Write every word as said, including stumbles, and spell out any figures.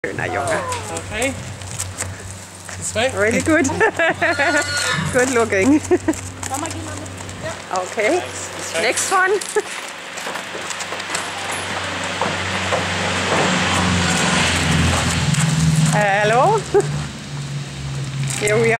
Schöner Junge. Okay. This way. Really good. Good looking. Mama, geh mal mit. Ja. Okay. Next one. Hello. Here we are.